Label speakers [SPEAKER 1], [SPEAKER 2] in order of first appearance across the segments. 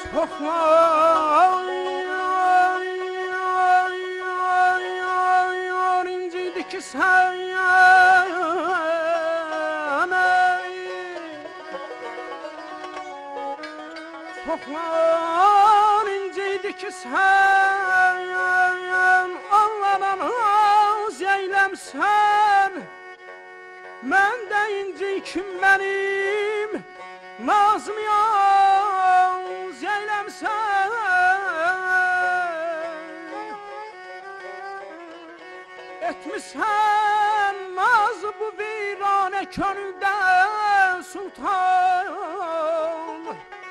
[SPEAKER 1] Çok inciydi ki sen Çoklar inciydi ki sen Allah'dan az eylemsen Mən də inci kim benim Nazım yaz eylemsen Etmişsen naz bu virane könülden sultan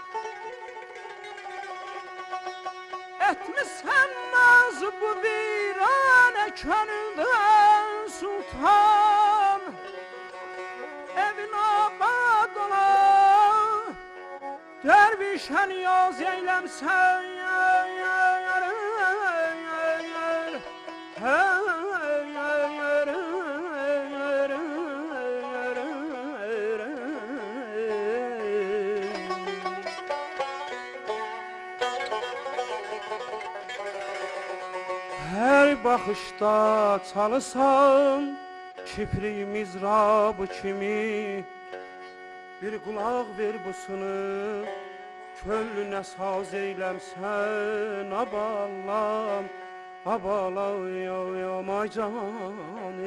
[SPEAKER 1] Etmişsen naz bu virane könülden sultan Evin abad ola dervişen yaz eylemsen Her bakışta çalısan Kipri mizrabı kimi Bir kulak ver bu sınıf Köllüne saz eylemsen Aballam, abalayam ay canim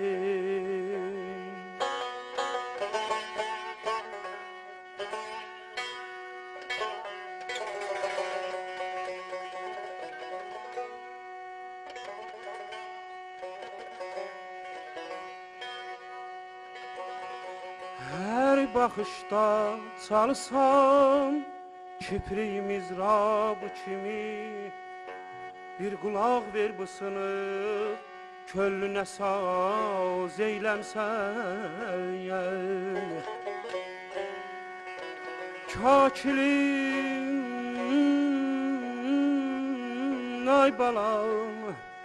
[SPEAKER 1] Her bakışta çalsam Kipri mizrabı kimi Bir kulak ver bu sınıf Köllüne saz eylemsen Kakilin ay balam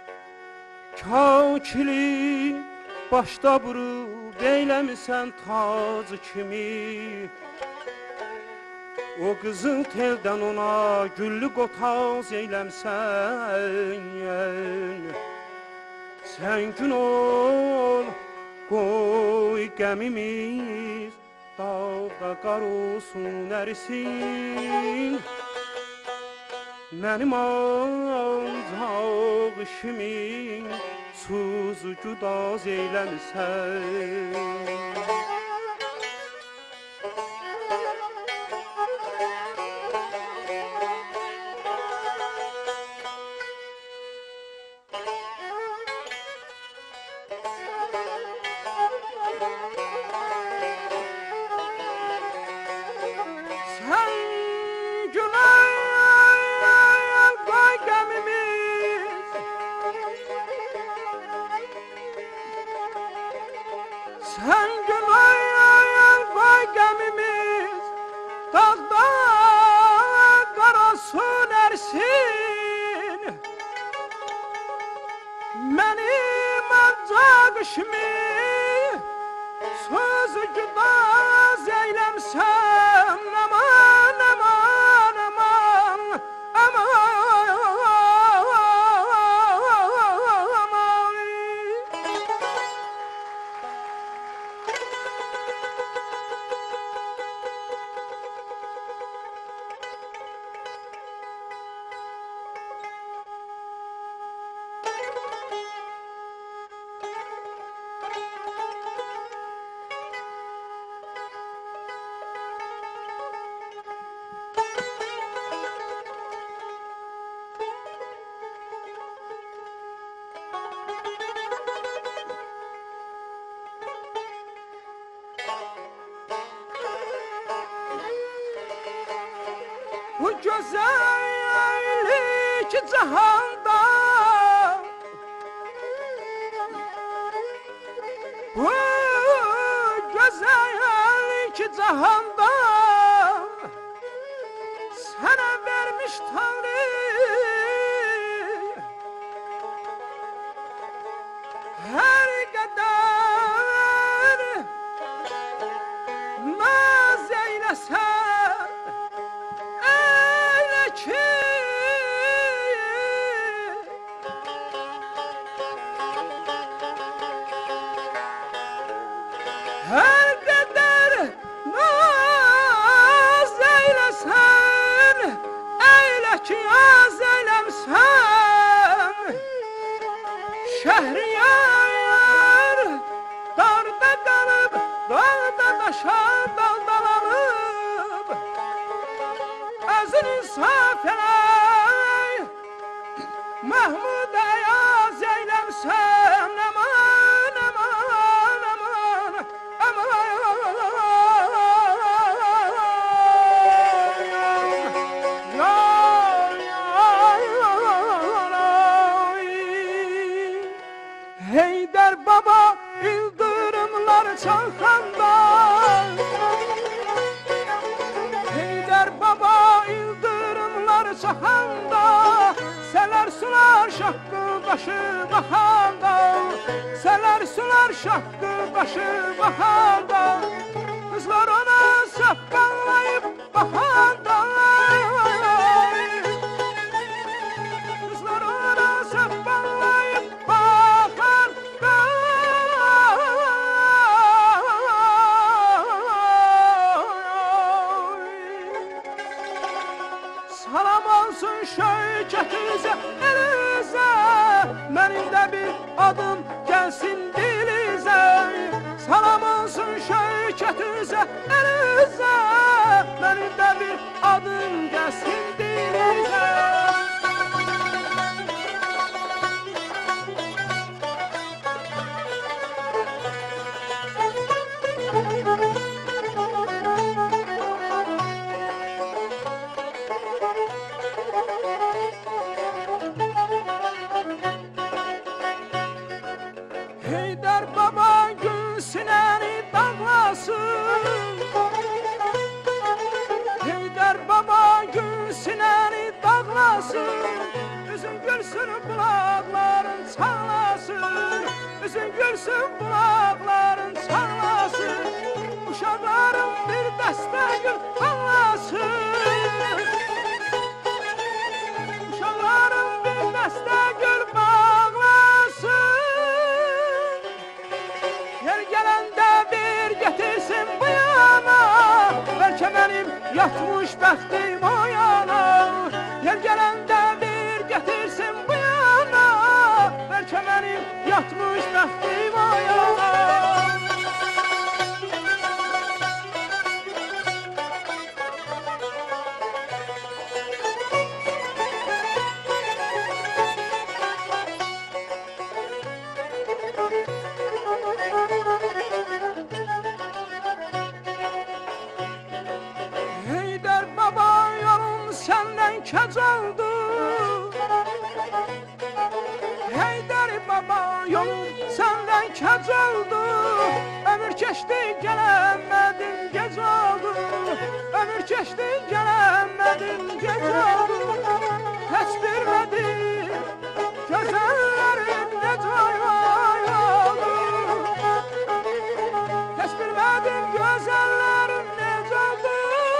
[SPEAKER 1] Kakilin başta burub eylemisen tacı kimi O kızıl telden ona güllü qotaz eylemsen Sen gün ol qoy qəmimiz Dağda qar olsun ərisin Mənim ancaq işimin Suzu cudaz eyləmsən Sen günayan koy gemimiz Dağda qarasın ersin Mənim ancaq işimi Sözü güdaz eylemsem Aman, aman, aman, aman Bu güzellik cihanda Bu güzellik cihanda Sana vermiş Tanrı Her kadar naz eylesen gözün insaf elə Mahmud Ayaz eyləmsən Aman, aman, aman, aman Heydər baba ildırımlar çalxanda Heydər baba ildırımlar çaxanda Sələr sular şaqqı başı baxanda Sələr sular şaqqı başı baxanda Qızlar ona saqqallayıb baxanda Qızlar ona saqqallayıb baxanda Salam olsun şöykətizə, elizə Mənim də bir adım gəlsin dilizə Salam olsun şöykətizə, elizə Mənim də bir adım gəlsin dilizə Heydər baba gül sinəni dağlasın Heydər baba gül sinəni dağlasın Üzün gülsün bulaqların çağlasın Üzün gülsün bulaqların çağlasın Uşaqların bir dəstə gül ağlasın Uşaqların bir dəstə gül bağlasın Yer gələndə bir getirsin bu yana Bəlkə mənim yatmış bəxtim o yana Yer gələndə bir getirsin bu yana Bəlkə mənim yatmış bəxtim o yana Heydər baba yolum səndən kəc oldu Heydər baba yolum səndən kəc oldu Ömür keçdi gələnmədin gec oldu Ömür keçdi gələnmədin gec oldu Heç bilmədim gözəllərin necə oldu Heç bilmədim gözəllərin necə oldu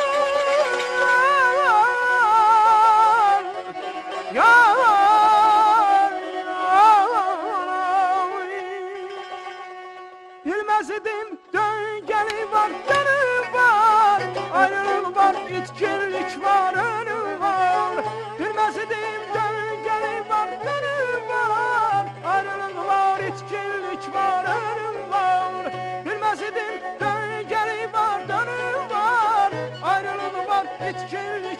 [SPEAKER 1] Bilməz idim döngəli var, dönü var Ayrılıq var, itkinlik var, önü var Bilməz idim döngəli var, dönü var Ayrılıq var, itkinlik var, önü var Bilməz idim döngəli var, dönü var Ayrılıq var, itkinlik